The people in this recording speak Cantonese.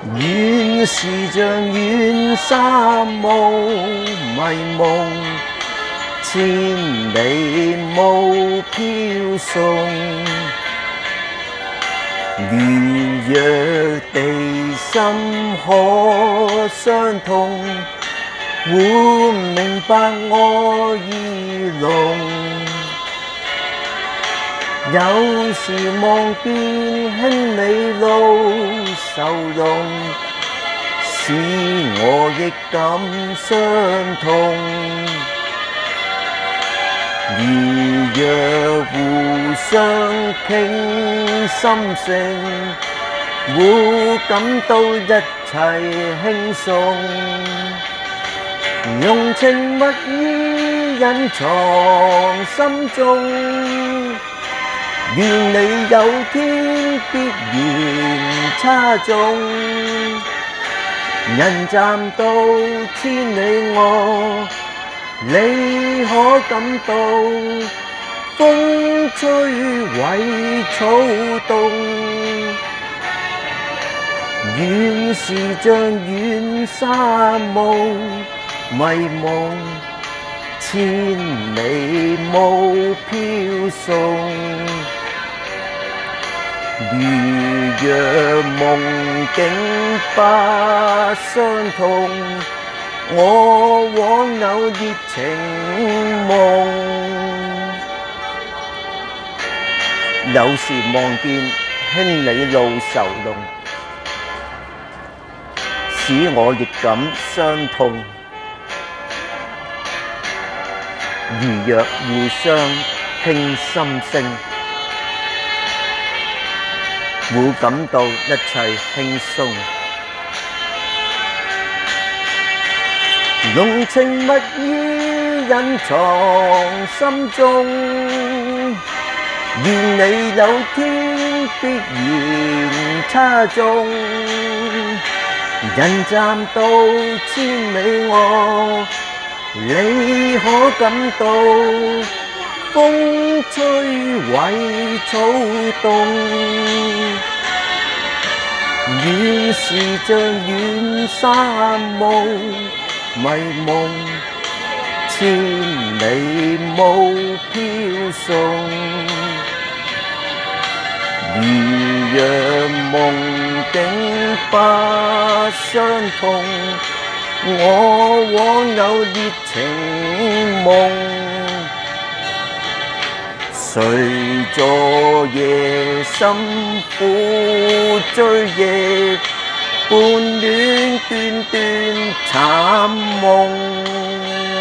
原是像远山雾迷蒙，千里雾飘送。如若地心可相通，會明白我意濃。有時望見兄你路愁容，使我亦感傷痛。如若互相傾心聲，會感到一切輕鬆。用情蜜意隱藏心中，願你有天必然差中。人站到千里外，你可感到風吹葦草動，原是像遠山霧迷蒙，千里霧飄送。如若夢境不相同，我枉有熱情夢。有時望見兄你路愁濃，使我亦感傷痛。如若互相傾心聲，會感到一切輕鬆。濃情蜜意隱藏心中，願你有天必然差中。人站到千里外，你可感到風吹葦草動，原是像遠山霧迷蒙，千里霧飄送。如若夢境不相同，我枉有熱情夢。誰昨夜心苦追憶，伴戀段段慘夢。